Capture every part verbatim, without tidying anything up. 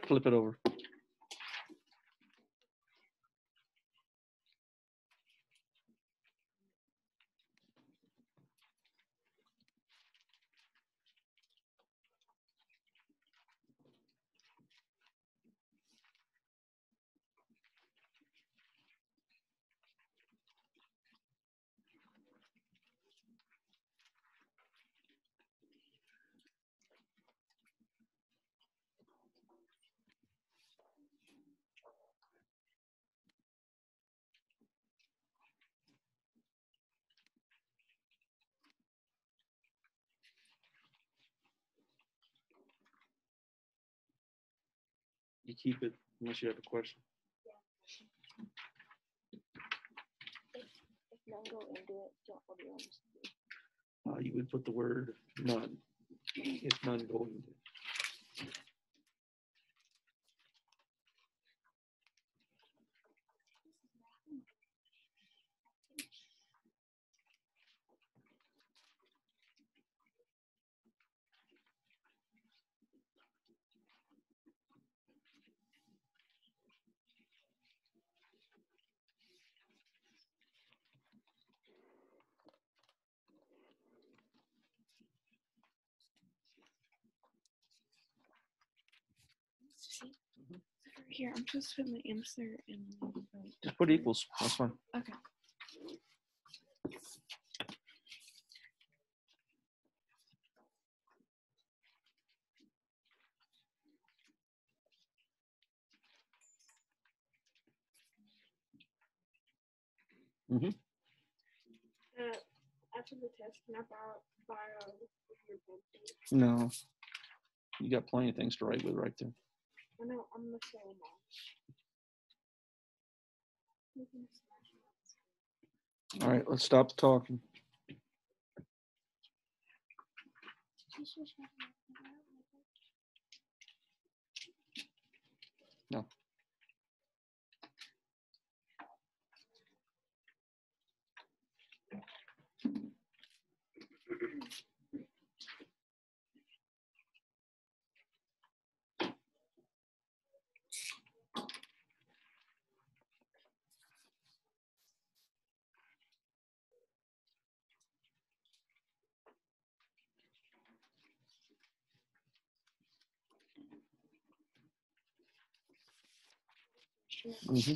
Flip it over. You keep it unless you have a question. If none go into it, don't hold your arms. Uh, you would put the word none. If none go into it. See? Here, I'm supposed to put my answer in. Just put equals. That's fine. Okay. Mm-hmm. Uh, after the test, can I borrow, borrow your pencil? No. You got plenty of things to write with right there. I know, I'm gonna show them all. All right, let's stop talking. No. Mm-hmm.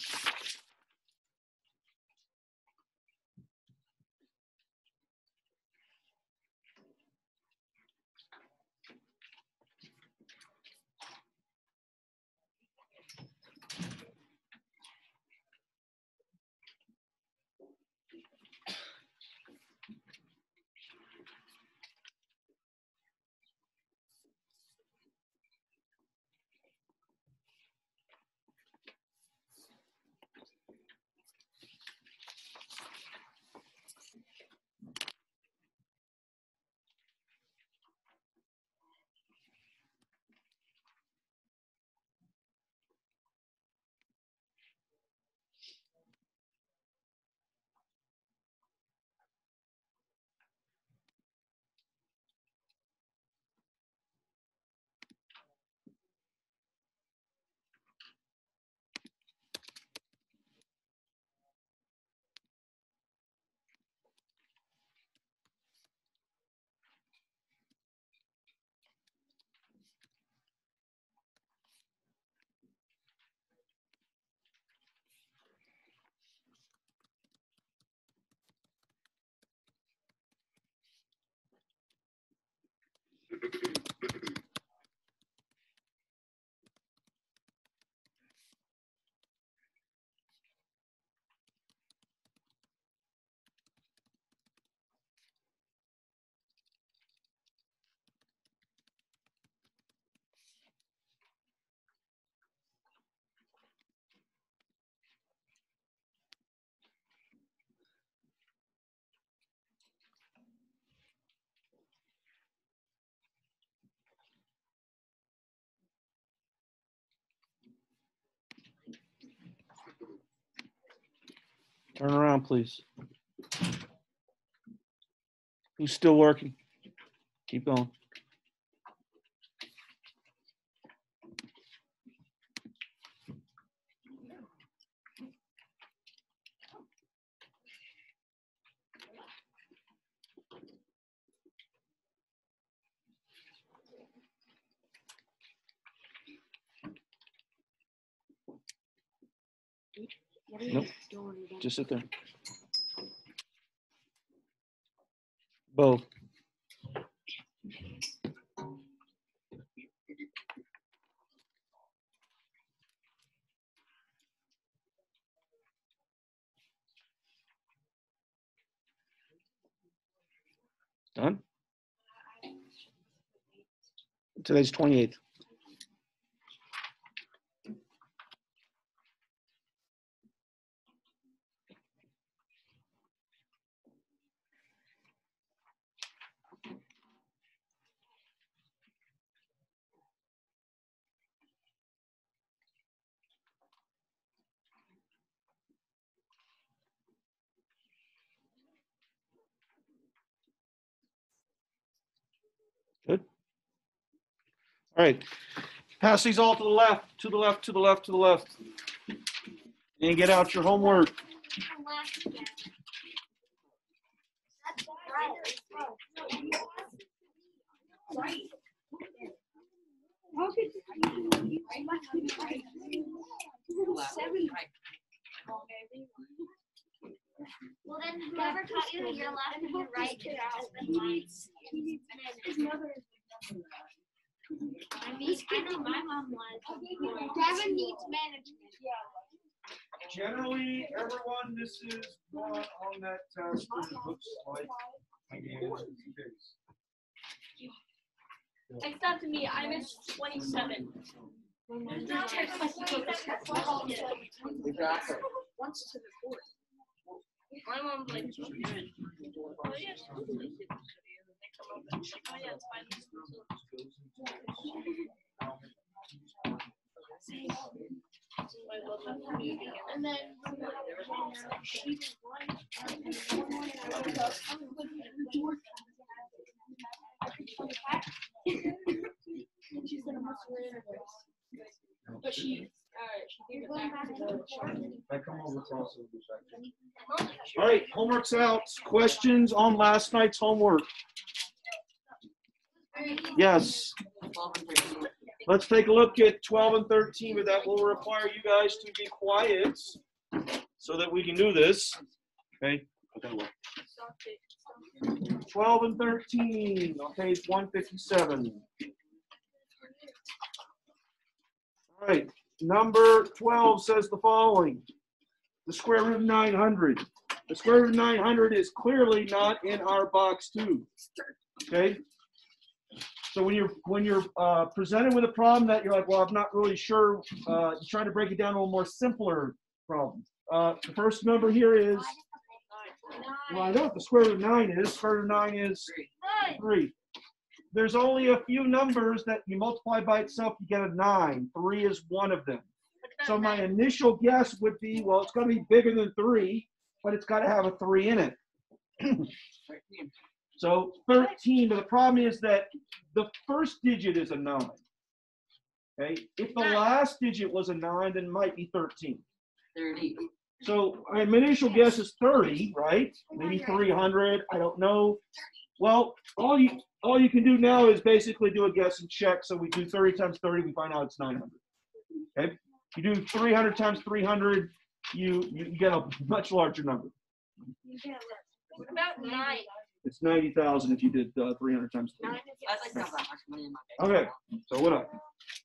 Turn around, please. Who's still working? Keep going. What are you Nope. doing? Just sit there. Both. Done? Today's twenty-eighth. Good. All right. Pass these all to the left, to the left, to the left, to the left. And get out your homework. Well, then whoever taught you that you're left and you're right is I mean, I know my mom was. Devin needs management. Generally, everyone, this is one on that test that looks like Text that to me. I missed twenty-seven. Exactly. Once to the fourth. My mom's like, oh, yes. Oh, yeah, it's and then she did one. She's gonna mess with her. But she, uh, she gave it back to the All right, homework's out. Questions on last night's homework? Yes. Let's take a look at twelve and thirteen, but that will require you guys to be quiet so that we can do this. Okay. twelve and thirteen on page one fifty-seven. All right, number twelve says the following. The square root of nine hundred. The square root of nine hundred is clearly not in our box two. Okay? So when you're when you're uh, presented with a problem that you're like, well, I'm not really sure, uh, you're trying to break it down to a more simpler problem. Uh, the first number here is, well, I know what the square root of nine is. Square root of nine is three. There's only a few numbers that you multiply by itself, you get a nine. Three is one of them. So my initial guess would be, well, it's going to be bigger than three, but it's got to have a three in it. So thirteen, but the problem is that the first digit is a nine. Okay, if the last digit was a nine, then it might be thirteen. thirty. So my initial guess is thirty, right? Maybe three hundred, I don't know. Well, all you all you can do now is basically do a guess and check. So we do thirty times thirty, we find out it's nine hundred. Okay, you do three hundred times three hundred, you, you get a much larger number. What about nine? It's ninety thousand if you did uh, three hundred times three. I'd like to have that much money in my bank. Okay, so what up?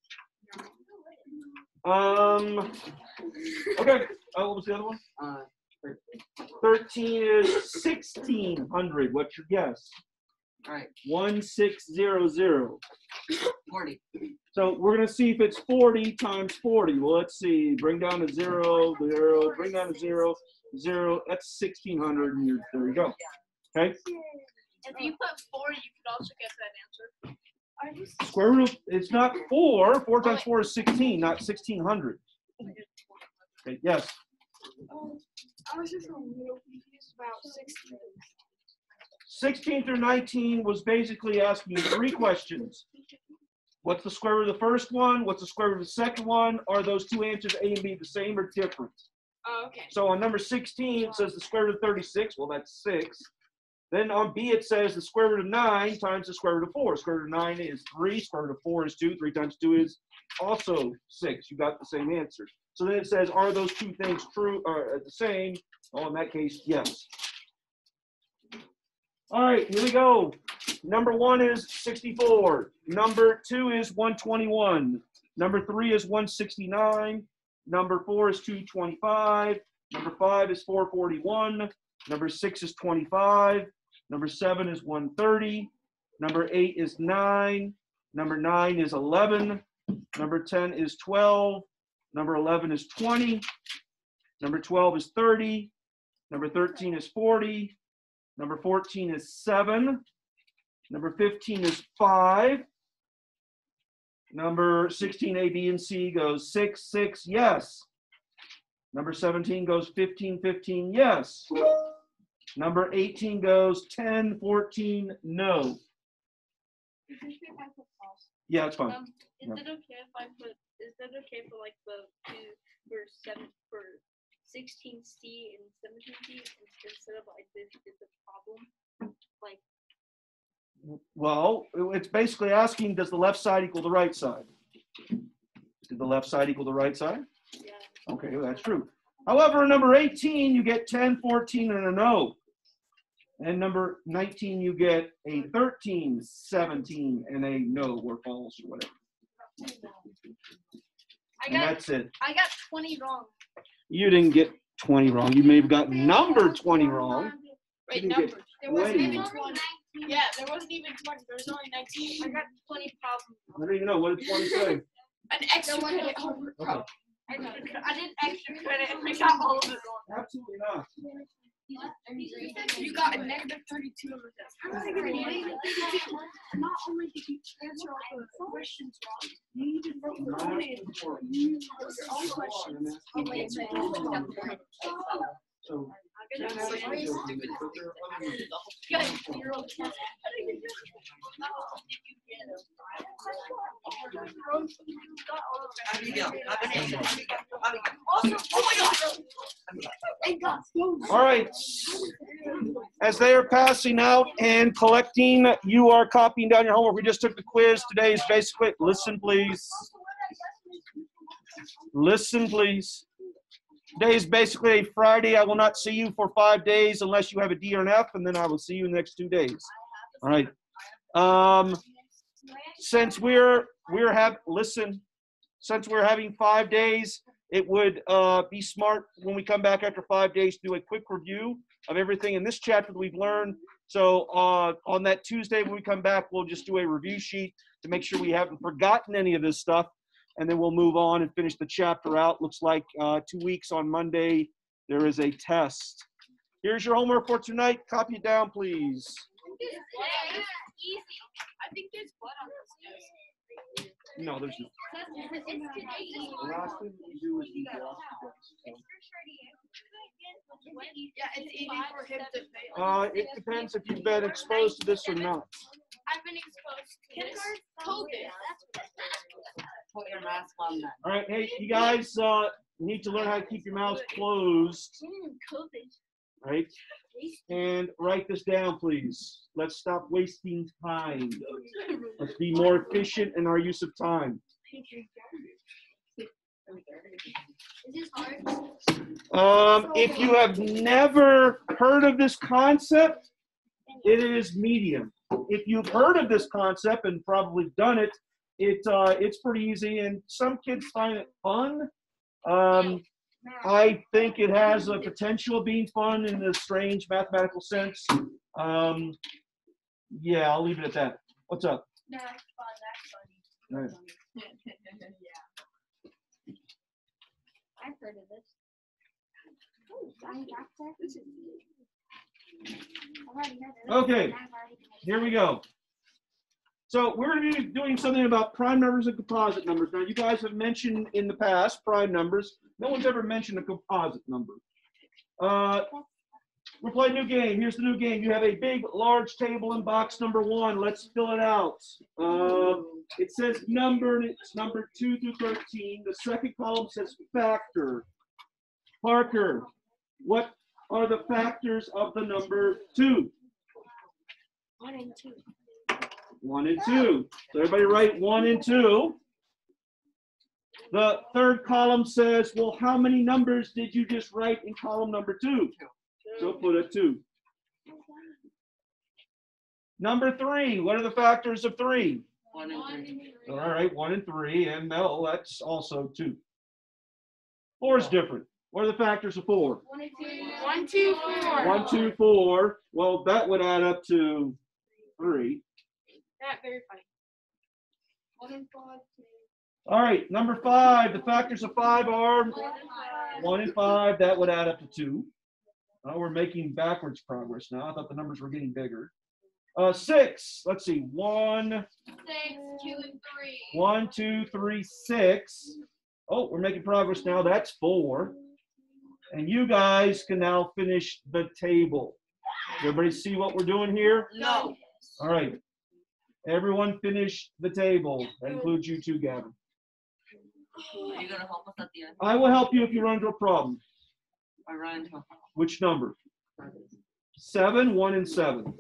Um, okay, uh, what was the other one? Uh, thirteen is sixteen hundred. What's your guess? all right, one six zero zero. forty. So we're going to see if it's forty times forty. Well, let's see. Bring down a zero, zero, bring down a zero, zero. That's sixteen hundred, and you're, there you go. Okay? If you put four, you could also get that answer. Square root, it's not four. four times four is sixteen, not sixteen hundred. Okay, yes. Um, I was just a little confused about sixteen. sixteen through nineteen was basically asking you three questions. What's the square root of the first one? What's the square root of the second one? Are those two answers A and B the same or different? Oh, okay. So on number sixteen, it says the square root of thirty-six. Well, that's six. Then on B, it says the square root of nine times the square root of four. Square root of nine is three. Square root of four is two. three times two is also six. You got the same answer. So then it says, are those two things true or the same? Oh, in that case, yes. All right, here we go. Number one is sixty-four. Number two is one twenty-one. Number three is one sixty-nine. Number four is two twenty-five. Number five is four forty-one. Number six is twenty-five. Number seven is one thirty. Number eight is nine. Number nine is eleven. Number ten is twelve. Number eleven is twenty. Number twelve is thirty. Number thirteen is forty. Number fourteen is seven. Number fifteen is five. Number sixteen, A, B, and C goes six, six, yes. Number seventeen goes fifteen, fifteen, yes. Number eighteen goes ten, fourteen, no. Is it okay if I put pause? Yeah, it's fine. Um, is Yeah. it okay if I put? Is it okay for like the two for seven for sixteen C and seventeen C instead of like this is the problem? Like Well, it's basically asking, does the left side equal the right side? Did the left side equal the right side? yeah. Okay, well, that's true. However, in number eighteen, you get ten, fourteen, and a no. And number nineteen, you get a thirteen, seventeen, and a no or false or whatever. I And got that's it. I got twenty wrong. You didn't get twenty wrong. You may have got number twenty wrong. Right, You didn't get numbers. There wasn't twenty even wrong. twenty. Yeah, there wasn't even twenty. There was only nineteen. I got twenty problems. I don't even know. What did twenty say? An extra credit homework Okay. problem. I did, I did extra credit and I got all of it wrong. Absolutely not. You got a negative thirty-two on the test. How was I gonna get it? Not only did you answer all the questions wrong, you even wrote your own answer. You wrote your own questions. and answered them. So, Good. You're okay. Abigail, Abigail, Abigail. Also, oh my God. And God, all right. As they are passing out and collecting, you are copying down your homework. We just took the quiz. Today is basically, listen, please. Listen, please. Today is basically a Friday. I will not see you for five days unless you have a D or an F, and then I will see you in the next two days. All right. Um, since we're we're have listen, since we're having five days, it would uh, be smart when we come back after five days to do a quick review of everything in this chapter that we've learned. So uh, on that Tuesday when we come back, we'll just do a review sheet to make sure we haven't forgotten any of this stuff. And then we'll move on and finish the chapter out. Looks like uh, two weeks on Monday, there is a test. Here's your homework for tonight. Copy it down, please. Easy. I think there's blood on this test. No, there's no. The last thing we do is we draw. Yeah, it's easy for him to fail. Uh, it depends if you've been exposed to this or not. I've been exposed to this. COVID. Put your mask on then. All right, hey, you guys uh, need to learn how to keep your mouths closed, Mm, COVID. right? And write this down, please. Let's stop wasting time. Let's be more efficient in our use of time. Is this hard? Um, if you have never heard of this concept, it is medium. If you've heard of this concept and probably done it, it uh, it's pretty easy, and some kids find it fun. Um, I think it has a potential of being fun in a strange mathematical sense. Um, yeah, I'll leave it at that. What's up? No, that's fun. All That's right. funny. yeah. I've heard of this. Oh, Johnny Doctor. This is Okay, here we go. So we're going to be doing something about prime numbers and composite numbers. Now, you guys have mentioned in the past prime numbers. No one's ever mentioned a composite number. Uh, we're playing a new game. Here's the new game. You have a big, large table in box number one. Let's fill it out. Uh, it says number, and it's number two through thirteen. The second column says factor. Parker, what are the factors of the number two? One and two. One and two. So everybody write one and two. The third column says, well, how many numbers did you just write in column number two? So put a two. Number three, what are the factors of three? One and three. All right, one and three, and no, that's also two. Four is different. What are the factors of four? One, two, one, two, four. One, two, four. Well, that would add up to three. That very funny. One and five. All right, number five, the factors of five are one and five. That would add up to two. Oh, we're making backwards progress now. I thought the numbers were getting bigger. Uh, six, let's see, one, Six, two, and three. one, two, three, six. Oh, we're making progress now. That's four. And you guys can now finish the table. Does everybody see what we're doing here? No. All right. Everyone finish the table. That includes you too, Gavin. Are you gonna help us at the end? I will help you if you run into a problem. I run into a Which number? Seven, one, and seven.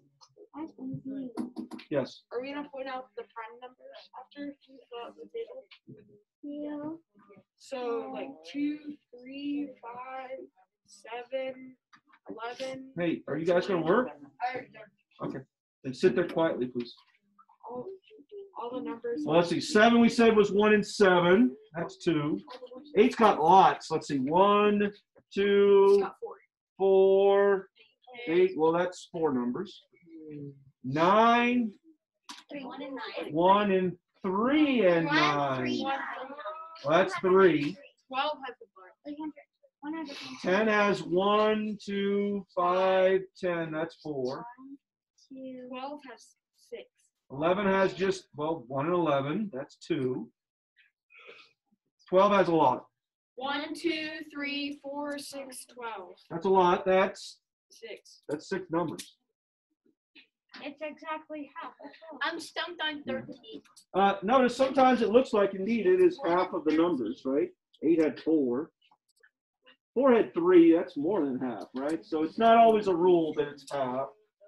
Yes. Are we gonna point out the prime numbers after the, the table? Yeah. So like two, three, five, seven, eleven. Hey, are you guys going to work? Okay. Then sit there quietly, please. All, all the numbers. Well, let's see. Seven we said was one and seven. That's two. Eight's got lots. Let's see. One, It's two, got four. four, eight. Well, that's four numbers. Nine, Three, one, and nine. one, and three, and One, nine. three, One, Well, that's three. twelve has the bar. Three hundred. One hundred. Ten has one, two, five, ten. That's four. Two. Twelve has six. Eleven has just, well, one and eleven. That's two. Twelve has a lot. One, two, three, four, six, twelve. That's a lot. That's Six. that's six numbers. It's exactly half. I'm stumped on thirteen. Uh, notice sometimes it looks like indeed it is half of the numbers, right? Eight had four. Four had three. That's more than half, right? So it's not always a rule that it's half.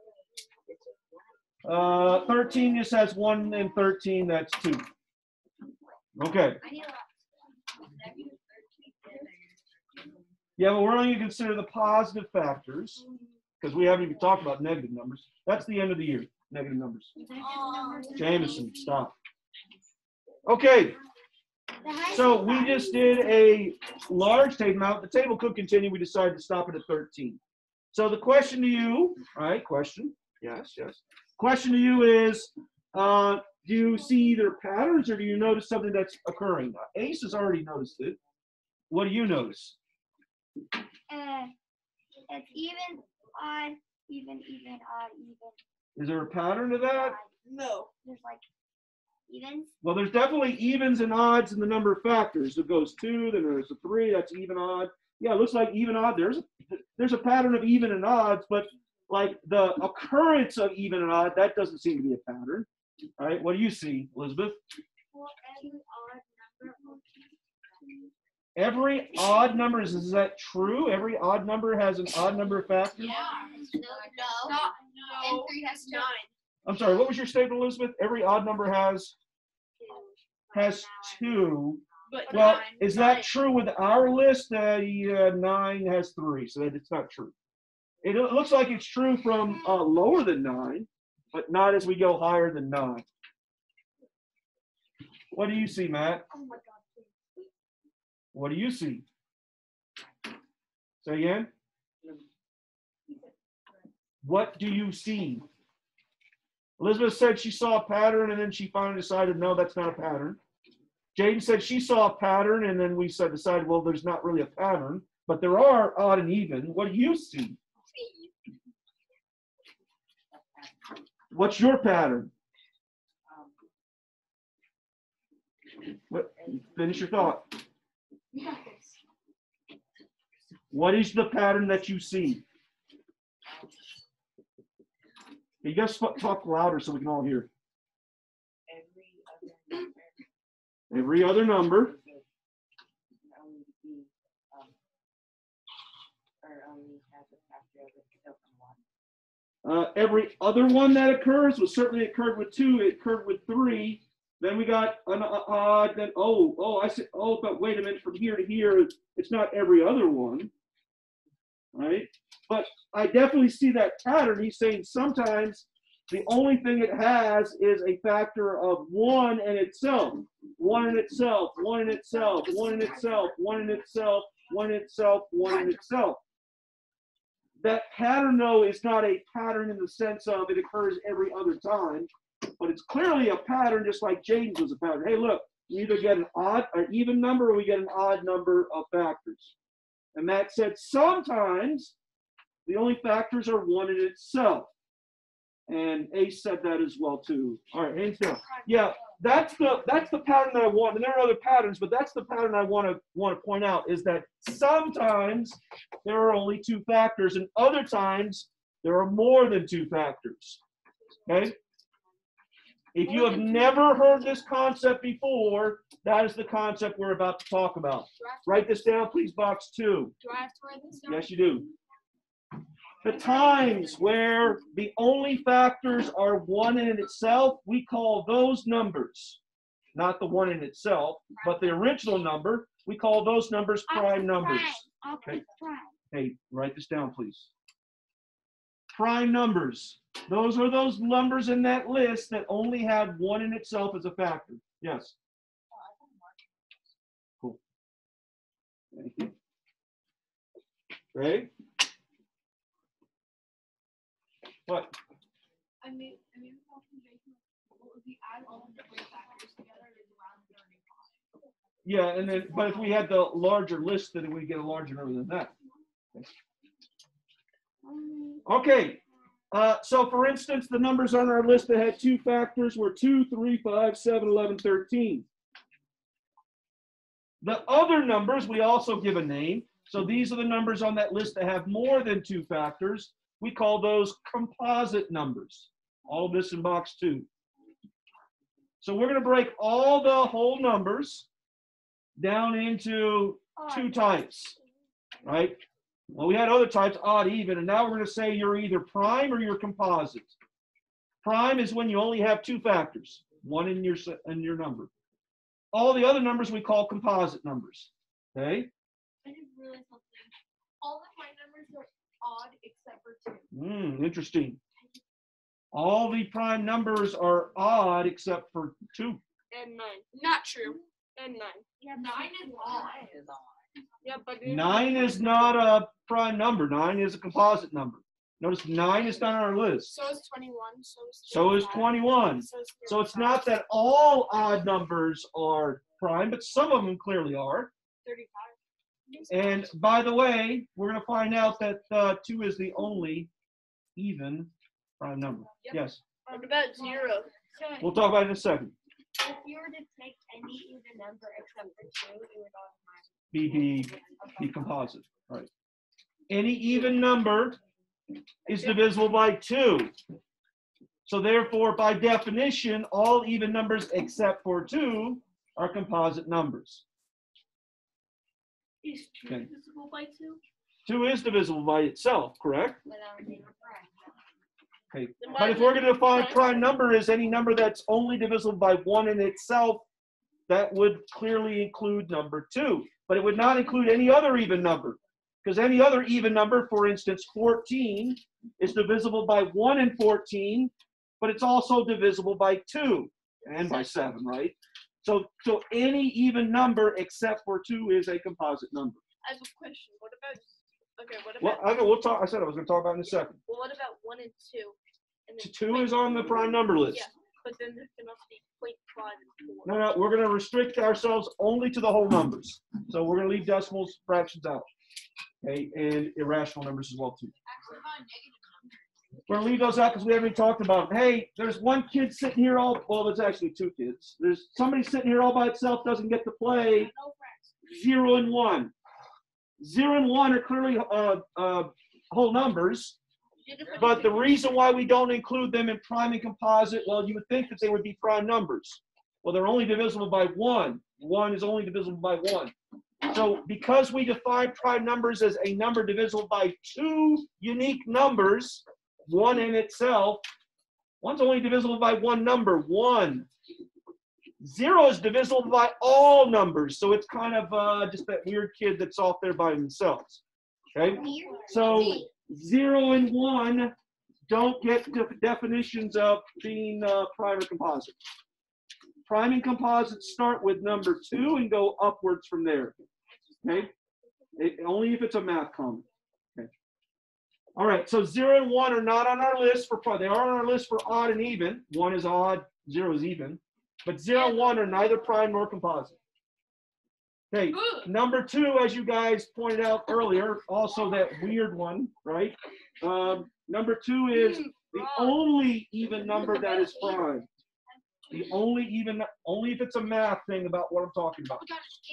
Uh, thirteen just has one and thirteen. That's two. Okay. Yeah, but we're only going to consider the positive factors because we haven't even talked about negative numbers. That's the end of the year, negative numbers. Jameson, stop. Okay, so we just did a large table. Now, the table could continue. We decided to stop it at thirteen. So the question to you, all right, question, yes, yes. Question to you is, uh, do you see either patterns or do you notice something that's occurring? Ace has already noticed it. What do you notice? Uh, it's even, odd, even, even, odd, even. Is there a pattern to that? odd. No. There's like evens. Well, there's definitely evens and odds in the number of factors. It goes two, then there's a three, that's even odd. Yeah, it looks like even odd. There's a, there's a pattern of even and odds, but like the occurrence of even and odd, that doesn't seem to be a pattern. All right, what do you see, Elizabeth? Well, every odd number. Every odd number, is, is that true? Every odd number has an odd number of factors? No, no. No. And three has Nine. I'm sorry, what was your statement, Elizabeth? Every odd number has has two. But Well, nine. is that true with our list? Uh, yeah, nine has three, so that it's not true. It loo- looks like it's true from uh, lower than nine, but not as we go higher than nine. What do you see, Matt? Oh my God. What do you see? Say again. What do you see? Elizabeth said she saw a pattern and then she finally decided, no, that's not a pattern. Jaden said she saw a pattern and then we said, decided, well, there's not really a pattern, but there are odd and even. What do you see? What's your pattern? What, finish your thought. What is the pattern that you see? You guys talk louder so we can all hear. Every other number. Uh, every other one that occurs, well, certainly it occurred with two, it occurred with three. Then we got an odd, then, oh, oh, I said, oh, but wait a minute, from here to here, it's not every other one, right? But I definitely see that pattern. He's saying sometimes the only thing it has is a factor of one in itself, one in itself, one in itself, one in itself, one in itself, one in itself, one in itself. That pattern, though, is not a pattern in the sense of it occurs every other time, but it's clearly a pattern, just like Jaden's was a pattern. Hey, look, we either get an odd or even number, or we get an odd number of factors. And Matt said sometimes the only factors are one in itself. And Ace said that as well too. All right, hands down. Yeah, that's the that's the pattern that I want. And there are other patterns, but that's the pattern I want to want to point out is that sometimes there are only two factors, and other times there are more than two factors. Okay? If you have never heard this concept before, that is the concept we're about to talk about. Write this down, please, box two. Do I have to write this down? Yes, you do. The times where the only factors are one in itself, we call those numbers. Not the one in itself, but the original number, we call those numbers prime numbers. Okay. Hey, write this down, please. Prime numbers. Those are those numbers in that list that only had one in itself as a factor. Yes. Cool. Thank you. Okay. What? I mean, I mean, what would be add all of the three factors together is around thirty-five. Yeah, and then, but if we had the larger list, then we get a larger number than that. Okay. Uh, so, for instance, the numbers on our list that had two factors were two, three, five, seven, eleven, thirteen. The other numbers we also give a name. So these are the numbers on that list that have more than two factors. We call those composite numbers. All of this in box two. So we're going to break all the whole numbers down into two types, right? Well, we had other types, odd, even, and now we're going to say you're either prime or you're composite. Prime is when you only have two factors, one in your in your number. All the other numbers we call composite numbers. Okay? I just realized something. All of my numbers are odd except for two. Hmm, interesting. All the prime numbers are odd except for two. And nine. Not true. And nine. Yeah, nine is odd. Yeah, but Nine is not a prime number. Nine is a composite number. Notice nine is not on our list. So is twenty-one. So is So is twenty-one. So, is So it's not that all odd numbers are prime, but some of them clearly are. thirty-five. And by the way, we're going to find out that uh, two is the only even prime number. Yep. Yes. What about zero? We'll talk about it in a second. If you were to take any even number except for two, it would automatically Be be be composite. Right. Any even number is divisible by two. So therefore, by definition, all even numbers except for two are composite numbers. Is two Okay. divisible by two? Two is divisible by itself, correct? Without being prime. Okay. Then But why if is we're it going to define prime? prime number as any number that's only divisible by one in itself, that would clearly include number two. But it would not include any other even number. Because any other even number, for instance, fourteen, is divisible by one and fourteen, but it's also divisible by two and by seven, right? So, so any even number except for two is a composite number. I have a question. What about okay? What Well, about okay, we'll talk. I said I was going to talk about it in a second. well, what about one and two? And then Two is on the prime number list. Yeah, but then there can also be point five and four. No, no, we're going to restrict ourselves only to the whole numbers. So we're going to leave decimals, fractions out. Okay, and irrational numbers as well too. Actually, not negative numbers. We're going to leave those out because we haven't even talked about them. Hey, there's one kid sitting here all, well, there's actually two kids. There's somebody sitting here all by itself, doesn't get to play No friends. zero and one. Zero and one are clearly uh, uh, whole numbers. But the reason why we don't include them in prime and composite, well, you would think that they would be prime numbers. Well, they're only divisible by one. One is only divisible by one. So because we define prime numbers as a number divisible by two unique numbers, one in itself, one's only divisible by one number, one. Zero is divisible by all numbers, so it's kind of uh, just that weird kid that's off there by themselves. Okay, so zero and one don't get de definitions of being uh, prime or composite. Prime and composites start with number two and go upwards from there. Okay, it, only if it's a math comment. Okay. All right, so zero and one are not on our list for prime. They are on our list for odd and even. One is odd, zero is even. But zero and one are neither prime nor composite. Okay, number two, as you guys pointed out earlier, also that weird one, right? Um, number two is the only even number that is prime. The only even, only if it's a math thing about what I'm talking about.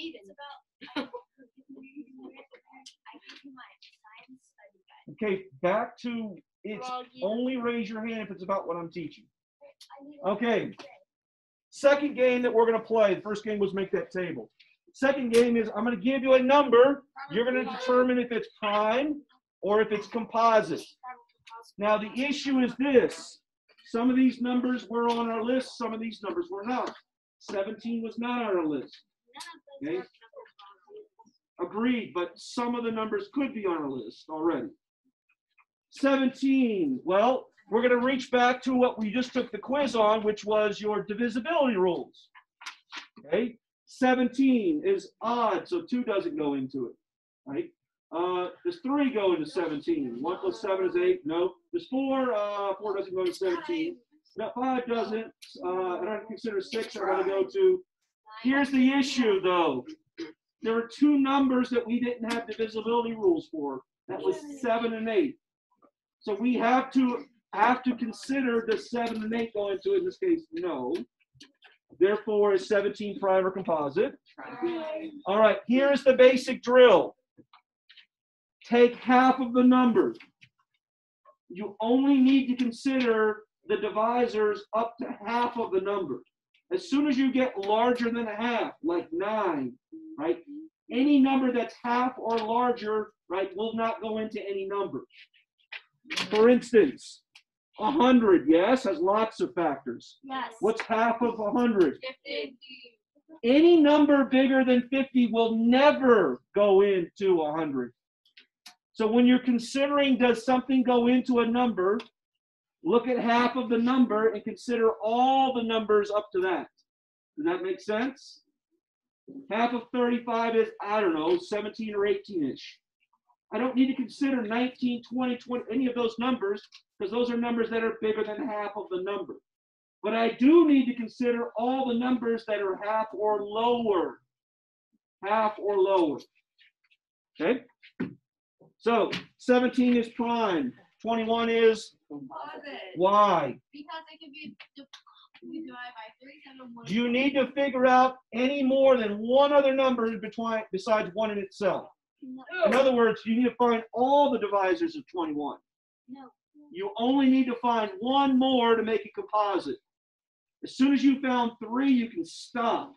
Okay, back to it's only raise your hand if it's about what I'm teaching. Okay. Second game that we're going to play, the first game was make that table. Second game is I'm going to give you a number. You're going to determine if it's prime or if it's composite. Now, the issue is this. Some of these numbers were on our list. Some of these numbers were not. seventeen was not on our list. Okay? Agreed, but some of the numbers could be on our list already. seventeen, well, we're going to reach back to what we just took the quiz on, which was your divisibility rules. Okay? seventeen is odd, so two doesn't go into it. Right? Uh, does three go into seventeen? one plus seven is eight. No. Does four? Uh, four doesn't go into seventeen. No, five doesn't. Uh, I don't consider six. I'm going to go to. Here's the issue, though. There were two numbers that we didn't have divisibility rules for. That was seven and eight. So we have to have to consider the seven and eight go into it. In this case, no. Therefore, is seventeen prime or composite? All right, here's the basic drill. Take half of the number. You only need to consider the divisors up to half of the number. As soon as you get larger than a half, like nine, right? Any number that's half or larger, right, will not go into any number. For instance, one hundred, yes, has lots of factors. Yes. What's half of one hundred? fifty. Any number bigger than fifty will never go into one hundred. So when you're considering does something go into a number, look at half of the number and consider all the numbers up to that. Does that make sense? Half of thirty-five is, I don't know, seventeen or eighteen-ish. I don't need to consider nineteen, twenty, twenty, any of those numbers, because those are numbers that are bigger than half of the number. But I do need to consider all the numbers that are half or lower. Half or lower. Okay? So, seventeen is prime. twenty-one is? Why? Because it can be divided by three, seven, one. Do you need to figure out any more than one other number between, besides one in itself? No. In other words, you need to find all the divisors of twenty-one. No. You only need to find one more to make it composite. As soon as you found three, you can stop.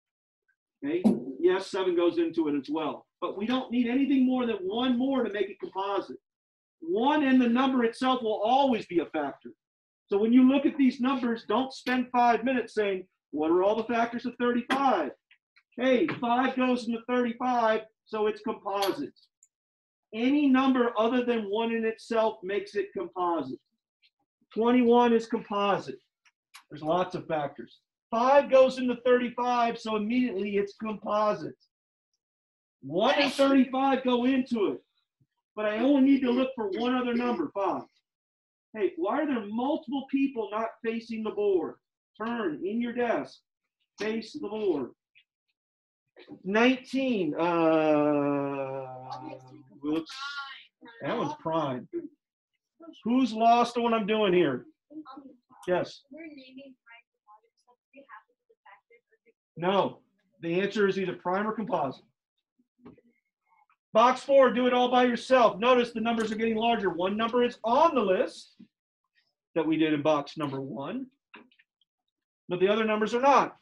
Okay? Yes, seven goes into it as well. But we don't need anything more than one more to make it composite. One and the number itself will always be a factor. So when you look at these numbers, don't spend five minutes saying, what are all the factors of thirty-five? Hey, five goes into thirty-five, so it's composite. Any number other than one in itself makes it composite. twenty-one is composite. There's lots of factors. five goes into thirty-five, so immediately it's composite. one and thirty-five go into it. But I only need to look for one other number, five. Hey, why are there multiple people not facing the board? Turn in your desk. Face the board. nineteen. Uh, whoops. That one's prime. Who's lost on what I'm doing here? Yes. We're naming prime composite, so we have to put the factors. No. The answer is either prime or composite. Box four, do it all by yourself. Notice the numbers are getting larger. One number is on the list that we did in box number one, but the other numbers are not.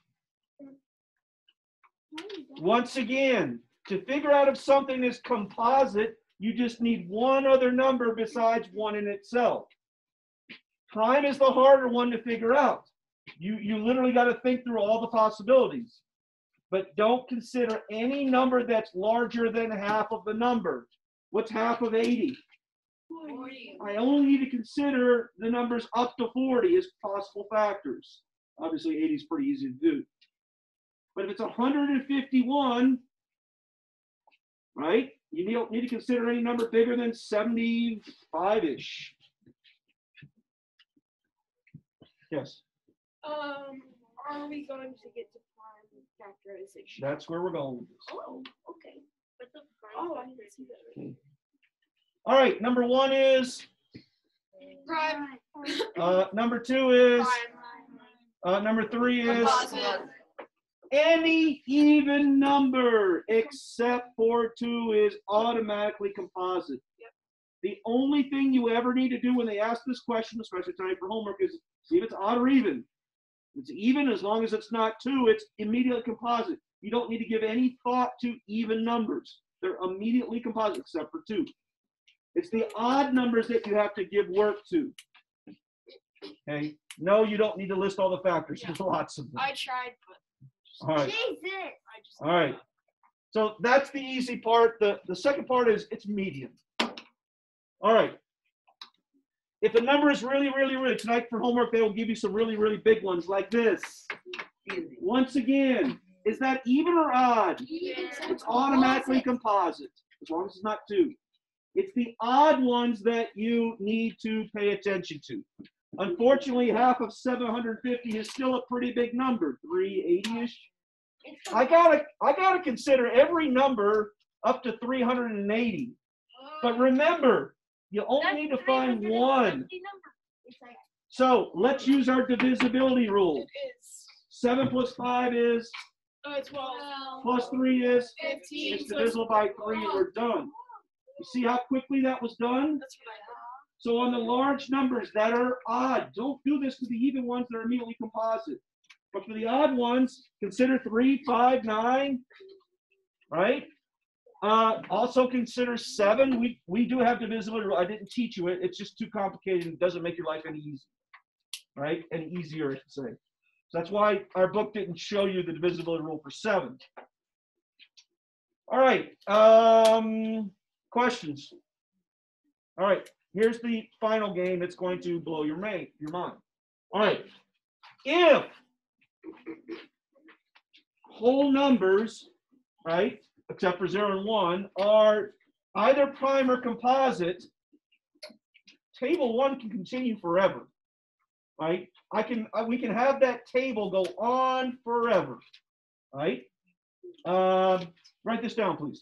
Once again, to figure out if something is composite, you just need one other number besides one in itself. Prime is the harder one to figure out. You, you literally got to think through all the possibilities. But don't consider any number that's larger than half of the number. What's half of eighty? forty. I only need to consider the numbers up to forty as possible factors. Obviously, eighty is pretty easy to do. But if it's one hundred fifty-one, right, you don't need to consider any number bigger than seventy-five-ish. Yes? Um, are we going to get to prime factorization? That's where we're going with this. Oh, okay. But the Oh, I didn't see that. All right, number one is, Prime. uh, number two is, Prime. uh, number three is, Composite. any even number except for two is automatically composite. Yep. The only thing you ever need to do when they ask this question, especially tonight for homework, is see if it's odd or even. If it's even, as long as it's not two, it's immediately composite. You don't need to give any thought to even numbers. They're immediately composite except for two. It's the odd numbers that you have to give work to. Okay? No, you don't need to list all the factors. There's lots of them. I tried, but All right. Jesus. I just. All right. So that's the easy part. The, the second part is it's medium. All right. If a number is really, really, really, tonight for homework, they will give you some really, really big ones like this. Easy. Once again, is that even or odd? Even. It's automatically composite, as long as it's not two. It's the odd ones that you need to pay attention to. Unfortunately, half of seven hundred fifty is still a pretty big number, three eighty-ish. I gotta, I gotta consider every number up to three hundred eighty. But remember, you only need to find one. So let's use our divisibility rule. It is. Seven plus five is, Uh, twelve. plus three is, Fifteen. it's divisible by three and we're done. You see how quickly that was done? That's what I have. So on the large numbers that are odd, don't do this to the even ones that are immediately composite. But for the odd ones, consider three, five, nine, right? Uh, also consider seven. We, we do have divisibility rule. I didn't teach you it. It's just too complicated and doesn't make your life any easier, right? Any easier, I should say. So that's why our book didn't show you the divisibility rule for seven. All right. Um, questions? All right. Here's the final game that's going to blow your, mind, your mind. All right. If whole numbers, right, except for zero and one, are either prime or composite, table one can continue forever, right? I can, I, we can have that table go on forever, right? Um, write this down, please.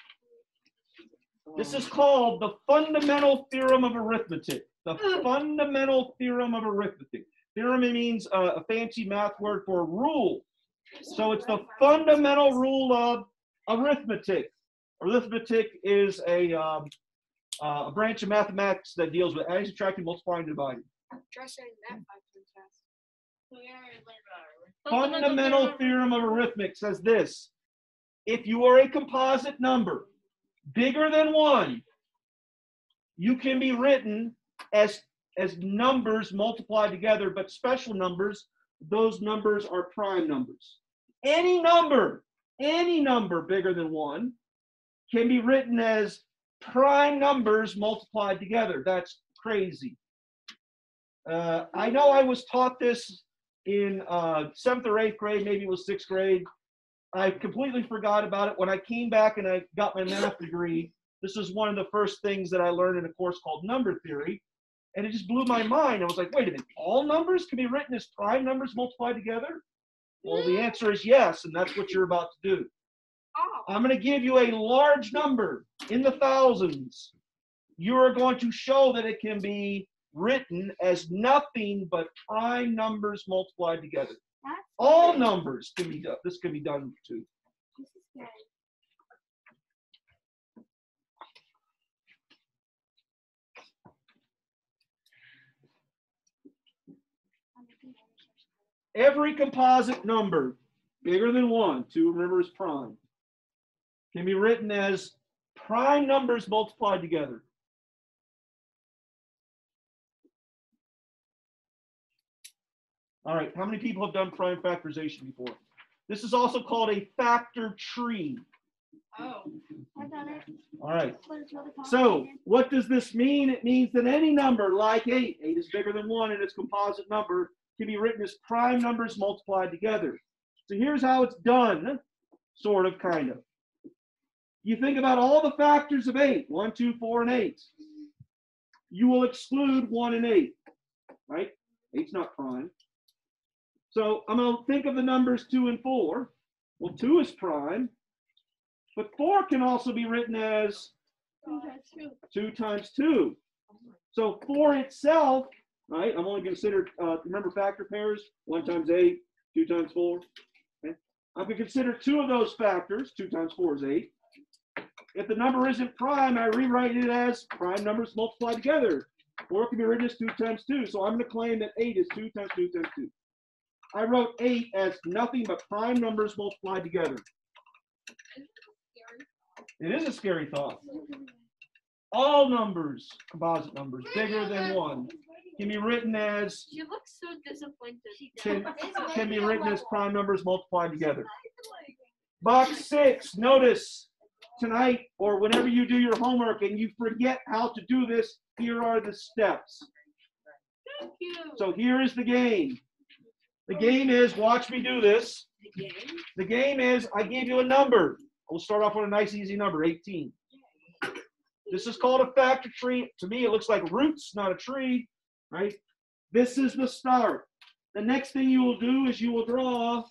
This is called the fundamental theorem of arithmetic. The fundamental theorem of arithmetic. Theorem means uh, a fancy math word for rule. So it's the fundamental rule of arithmetic. Arithmetic is a, um, uh, a branch of mathematics that deals with adding, subtracting, multiplying, and dividing. Try saying that five times fast. Fundamental theorem of arithmetic says this. If you are a composite number bigger than one, you can be written as, as numbers multiplied together, but special numbers, those numbers are prime numbers. Any number, any number bigger than one can be written as prime numbers multiplied together. That's crazy. Uh, I know I was taught this in uh, seventh or eighth grade, maybe it was sixth grade. I completely forgot about it. When I came back and I got my math degree, this was one of the first things that I learned in a course called number theory. And it just blew my mind. I was like, wait a minute, all numbers can be written as prime numbers multiplied together? Well, the answer is yes, and that's what you're about to do. Oh. I'm going to give you a large number in the thousands. You are going to show that it can be written as nothing but prime numbers multiplied together. All numbers can be done. This can be done too. Every composite number bigger than one, two remember is prime, can be written as prime numbers multiplied together. All right, how many people have done prime factorization before? This is also called a factor tree. Oh. I've done it. All right, But it's really so complicated. what does this mean? It means that any number like eight, eight is bigger than one and its composite number can be written as prime numbers multiplied together. So here's how it's done, sort of, kind of. You think about all the factors of eight, one, two, four, and eight. You will exclude one and eight, right? eight's not prime. So I'm going to think of the numbers two and four. Well, two is prime, but four can also be written as Two times two. two times two. So four itself, right? I'm only considered, uh, remember factor pairs? one times eight, two times four. Okay? I can consider two of those factors. two times four is eight. If the number isn't prime, I rewrite it as prime numbers multiplied together. Or it can be written as two times two. So I'm going to claim that eight is two times two times two. I wrote eight as nothing but prime numbers multiplied together. It is a scary thought. All numbers, composite numbers, bigger than one, can be written as She looks so disappointed. can, can be written as prime numbers multiplied together. Box six, notice tonight or whenever you do your homework and you forget how to do this, here are the steps. Thank you. So here is the game. The game is, watch me do this. The game is, I give you a number. We'll start off with a nice easy number, eighteen. This is called a factor tree. To me, it looks like roots, not a tree, right? This is the start. The next thing you will do is you will draw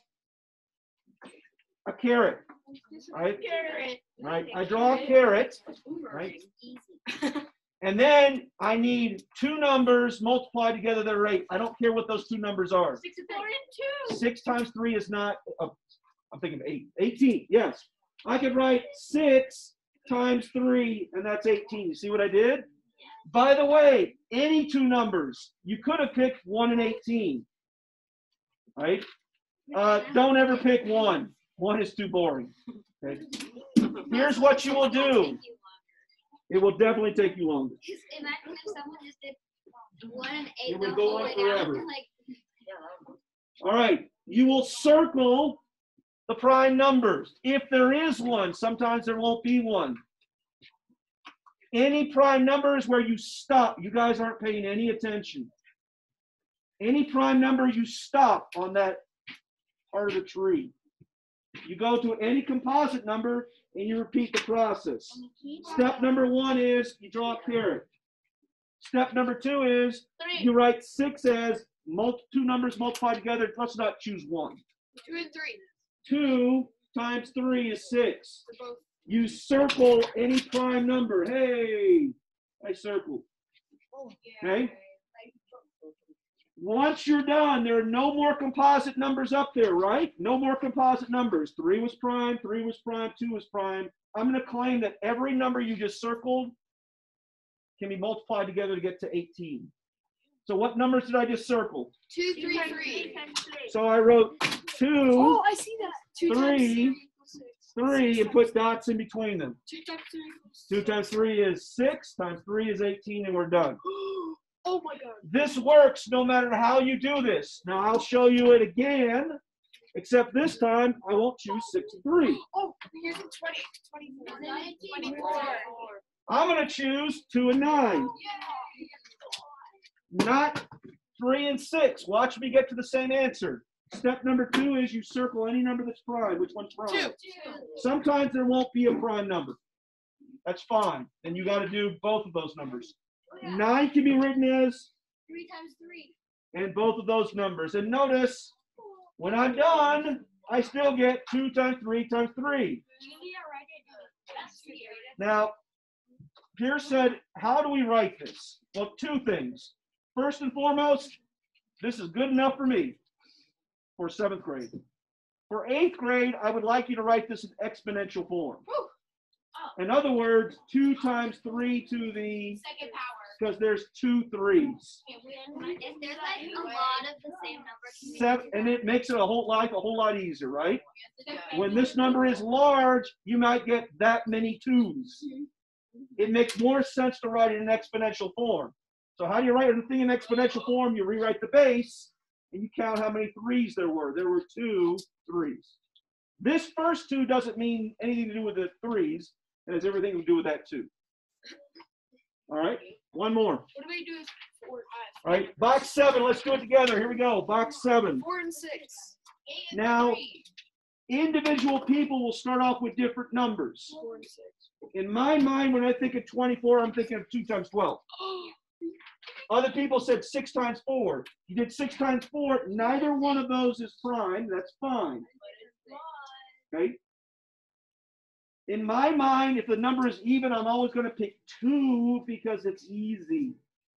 a caret, right? Carrot. Right. I draw a caret, right? And then I need two numbers multiplied together that are eight. I don't care what those two numbers are. Six and four and two. Six times three is not, uh, I'm thinking of eight. eighteen, yes. I could write six times three, and that's eighteen. You see what I did? By the way, any two numbers, you could have picked one and eighteen, right? Uh, don't ever pick one. One is too boring. Okay? Here's what you will do. It will definitely take you longer. Imagine if someone just did one and eight It would the go whole on way forever. down. Like, All right, you will circle the prime numbers. If there is one, sometimes there won't be one. Any prime numbers where you stop, you guys aren't paying any attention. Any prime number, you stop on that part of the tree. You go to any composite number and you repeat the process. Step number one is you draw a caret. Step number two is Three. you write six as multi, two numbers multiplied together. Let's not choose one. Two and three. Two times three is six. For both. You circle any prime number. Hey, I circled. Oh, yeah. Okay? Once you're done, there are no more composite numbers up there, right? No more composite numbers. Three was prime, three was prime, two was prime. I'm going to claim that every number you just circled can be multiplied together to get to eighteen. So what numbers did I just circle? Two, three, three. So I wrote two, Oh, I see that. Two times three, three equals six. three, and put dots in between them. Two times three equals Two times three is six, times three is eighteen, and we're done. Oh my god. This works no matter how you do this. Now I'll show you it again, except this time I won't choose six and three. Oh, here's a twenty, twenty-four, twenty-four. I'm going to choose two and nine, not three and six. Watch me get to the same answer. Step number two is you circle any number that's prime. Which one's prime? Two. Sometimes there won't be a prime number. That's fine. Then you got to do both of those numbers. Nine can be written as three times three. and both of those numbers. And notice, when I'm done, I still get two times three times three. Now, Pierce said, how do we write this? Well, two things. First and foremost, this is good enough for me for seventh grade. For eighth grade, I would like you to write this in exponential form. In other words, two times three to the, Second power. because there's two threes. If there's like a lot of the same number. Seven, and it makes it a whole life a whole lot easier, right? When this number is large, you might get that many twos. It makes more sense to write it in exponential form. So how do you write a thing in exponential form? You rewrite the base, and you count how many threes there were. There were two threes. This first two doesn't mean anything to do with the threes. It has everything to do with that two. All right, one more. What do we do with four? All right, box seven. Let's do it together. Here we go. Box seven. Four and six. Now, individual people will start off with different numbers. Four and six. In my mind, when I think of twenty-four, I'm thinking of two times twelve. Other people said six times four. You did six times four. Neither one of those is prime. That's fine. Okay. In my mind, if the number is even, I'm always going to pick two because it's easy.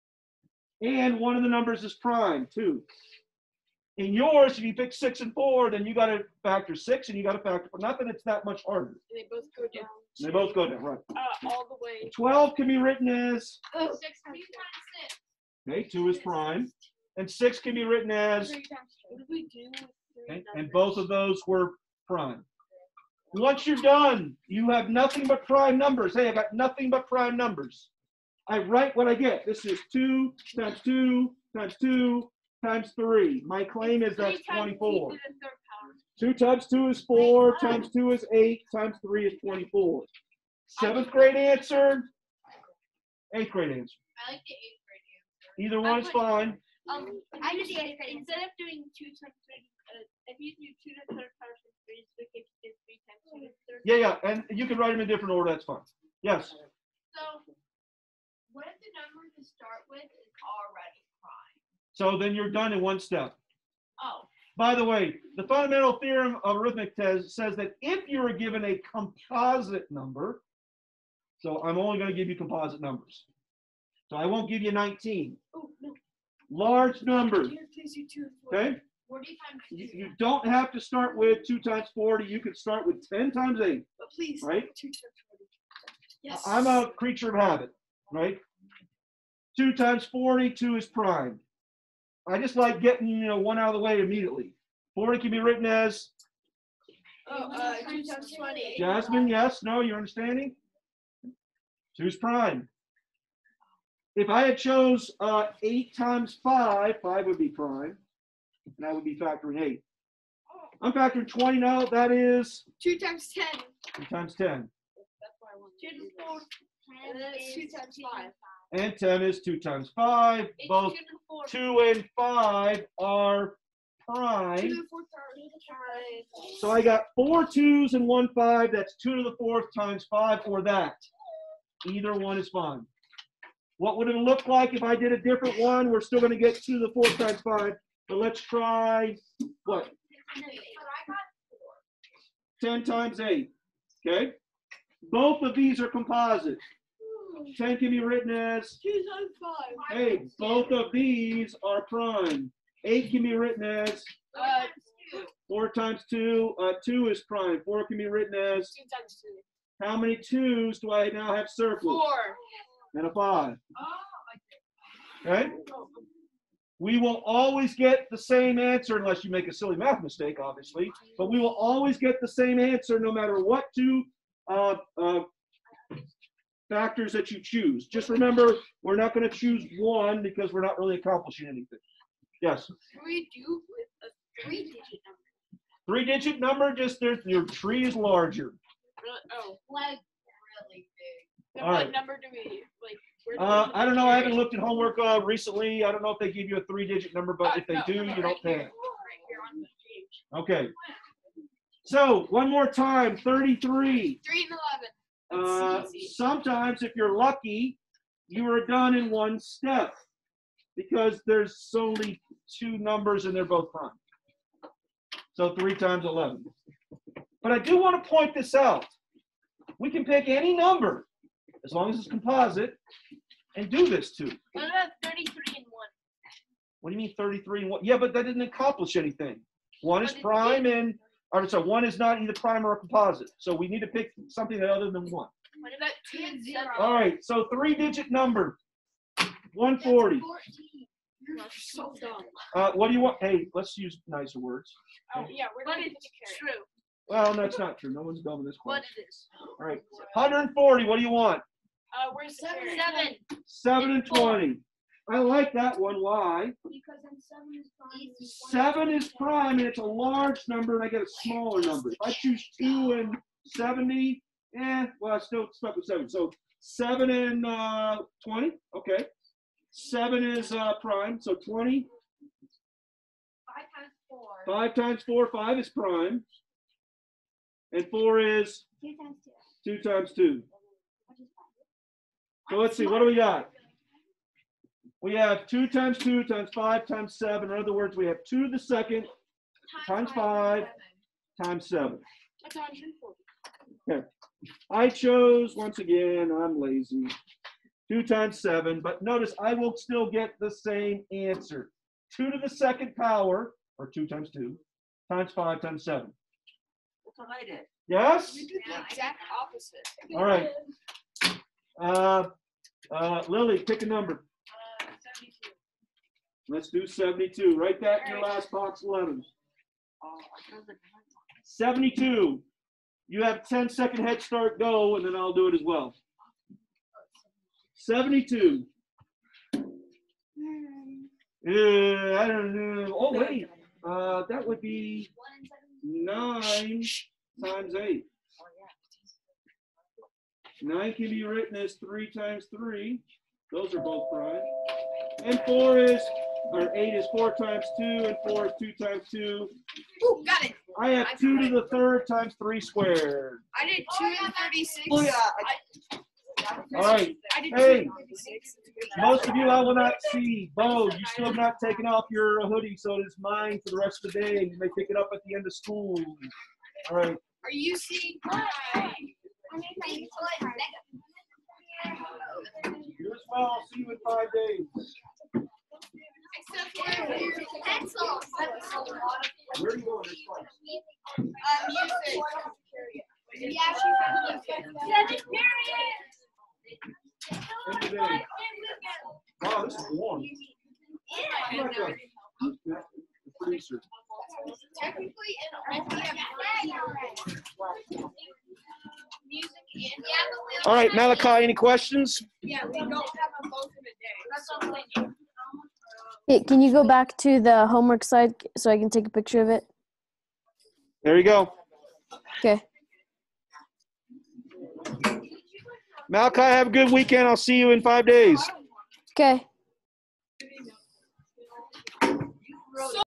And one of the numbers is prime, two. In yours, if you pick six and four, then you got to factor six and you got to factor four. Not that it's that much harder. They both go down. They both go down, right. Uh, all the way. twelve can be written as, Oh, six times six. okay, two is prime. And six can be written as, What do we do with three okay, and numbers? both of those were prime. Once you're done, you have nothing but prime numbers. Hey, I got nothing but prime numbers. I write what I get. This is two times two times two times three. My claim is that's twenty-four. Two times two is four, times two is eight, times three is twenty-four. Seventh grade answer, eighth grade answer. I like the eighth grade Either one is fine. answer. Um, I just instead of doing two times three, uh, if you do two to the third power times three, so it gives you three times two to the third. Yeah, yeah, and you can write them in different order, that's fine. Yes. So, what if the number to start with is already prime? So then you're done in one step. Oh. By the way, the fundamental theorem of arithmetic says, says that if you are given a composite number, so I'm only going to give you composite numbers. So I won't give you nineteen. Oh, no. Large numbers, Here, please, you two and four. okay? forty times You, two. you don't have to start with two times forty. You can start with ten times eight, But please, right? two times forty. Yes. I'm a creature of habit, right? two times forty, two is prime. I just like getting, you know, one out of the way immediately. forty can be written as, Oh, uh, two times twenty. Jasmine, yes, no, you're understanding? two's prime. If I had chose uh, eight times five, five would be prime, and I would be factoring eight. I'm factoring twenty now, that is Two times ten. two times ten. Two to the four. And then it's two times five. And ten is two times five. It's Both two to the four. two and five are Two prime. to the fourth power. So I got four twos and one five. That's two to the fourth times five, or that. Either one is fine. What would it look like if I did a different one? We're still going to get two to the fourth times five. But let's try what? ten times eight. Okay? Both of these are composite. ten can be written as, Two times five. hey, both of these are prime. eight can be written as, Uh, four times two. Uh, two is prime. four can be written as, two times two. how many twos do I now have surplus? Four. And a five. Okay? We will always get the same answer unless you make a silly math mistake, obviously. But we will always get the same answer no matter what two uh, uh, factors that you choose. Just remember, we're not going to choose one because we're not really accomplishing anything. Yes? What do we do with a three-digit number? Three-digit number, just there's, your tree is larger. Really? Oh. Like really big. Then All what right. number do we, like, where do Uh, we I don't know. I haven't carry? looked at homework uh, recently. I don't know if they give you a three-digit number, but Uh, if they no, do, no, you right don't pay here. it. Right here on the page. Okay. So one more time, thirty-three. Three and eleven. Uh, That's easy. sometimes, if you're lucky, you are done in one step because there's only two numbers and they're both prime. So three times eleven. But I do want to point this out. We can pick any number as long as it's composite and do this too. What about thirty-three and one? What do you mean thirty-three and one? Yeah, but that didn't accomplish anything. One is But it prime and, or sorry, one is not either prime or a composite. So we need to pick something other than one. What about two and zero? All right, so three-digit number, one forty. fourteen. You're so dumb. Uh, what do you want? Hey, let's use nicer words. Oh, yeah, we're But not it's true. Well, that's not true. No one's dumb in this What class. it is? All right, one forty. What do you want? Uh, where's the Seven. carry? Seven. Seven and Four. twenty. I like that one. Why? Because then seven is prime. and one Seven is prime, and it's a large number, and I get a smaller number. If I choose two and seventy, eh, well, I still stuck with seven. So seven and uh, twenty, okay. Seven is uh, prime, so twenty. Five times four. Five times four, five is prime. And four is Two times two. two times two. Which is five. So let's see, what do we got? We have two times two times five times seven. In other words, we have two to the second times five times seven. That's one hundred forty. Okay. I chose, once again, I'm lazy, two times seven, but notice I will still get the same answer. two to the second power, or two times two, times five times seven. That's what I did. Yes? You did the exact opposite. All right. Uh, uh, Lily, pick a number. Uh, seventy-two. Let's do seventy-two. Write that in your last box eleven. Oh, I chose the different one. seventy-two. You have ten second head start, go, and then I'll do it as well. seventy-two. Uh, I don't know. Oh, wait. Uh, that would be nine times eight. nine can be written as three times three. Those are both prime. And four is, or eight is four times two, and four is two times two. Ooh, got it. I have two to the third times three squared. I did two and thirty-six. Oh, yeah. All right. I did Hey. two and thirty-six. Most of you I will not see. Bo, you still have not taken off your hoodie, so it is mine for the rest of the day, and you may pick it up at the end of school. All right. Are you seeing? You as well. I'll see you in five days. Pencils. Where are you going this class? Um, music. Yeah, Seventh End of day. Wow, this is warm. I'm like a- the producer. Technically, in we have music and yeah, All right, Malachi, any questions? yeah, we don't have them both in a day. That's all we need. Hey, can you go back to the homework slide so I can take a picture of it? There you go. Okay. Malachi, have a good weekend. I'll see you in five days. Okay.